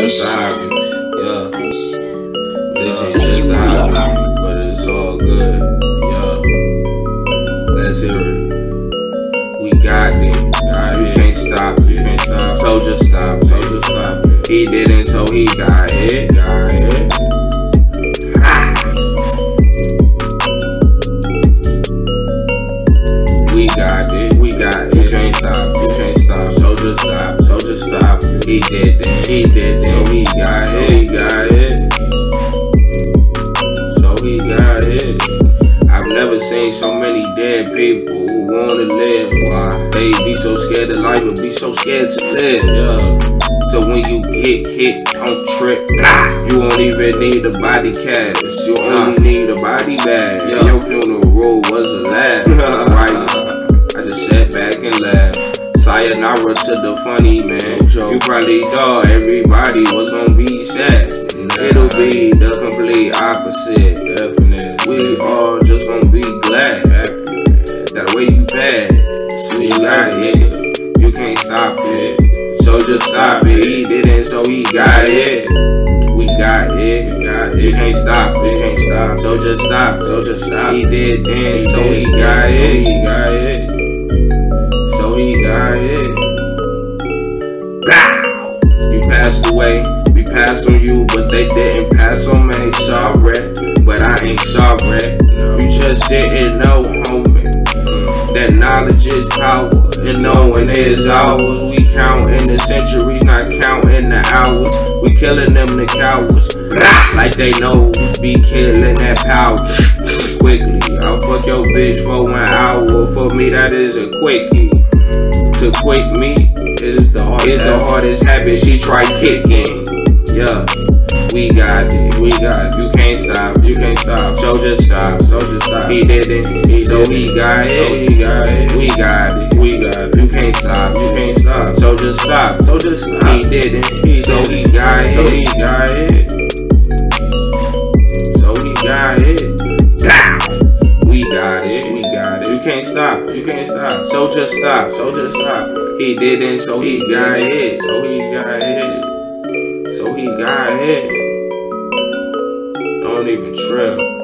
just a hobby. Yeah. This ain't just a hobby, but it's all good. Yeah. Let's hear it. We got it. You can't stop it. You can't stop. So just stop. So just stop it. He didn't, so he got it. Got it. We got it. We got it. You can't stop. You can't stop. So just stop. So just stop. He didn't. He did. So he got it. So he got it. So he got it. I've never seen so many dead people who wanna live. Why? They be so scared of life and be so scared to live. Yeah. So when you get hit, don't trip. You won't even need a body cast. You only need a body bag. Yeah. Your funeral was a laugh. Right? I just sat back and laughed. Sayonara to the funny man. You probably thought everybody was gonna be sad. It'll be the complete opposite. Definitely. We all just gonna be glad that way you passed. So you got it. You can't stop it. So just stop it. He didn't, so he got it. We got it. You got it. You can't stop it. You can't stop. So just stop. So just stop. He did then, so he got it. He got it. So he got it. Blah! You passed away. We passed on you, but they didn't pass on me. Sorry, but I ain't sorry. You just didn't know, homie. That knowledge is power, and knowing is ours. We counting the centuries, not counting the hours. We killing them the cowards, like they know be killing that power. Quickly, I'll fuck your bitch for 1 hour. For me, that is a quickie. To quit me is the hardest habit. She tried kicking. Yeah, we got it. We got it. You can't stop. You can't stop. So just stop. So just stop. He didn't. So he got it. So he got it. We got it. We got it. You can't stop. You can't stop. So just stop. So just stop. He didn't. So he got it. So he got it. So he got it. We got it. We got it. You can't stop. You can't stop. So just stop. So just stop. He didn't. So he got it. So he got it. So he got it. Don't even trip.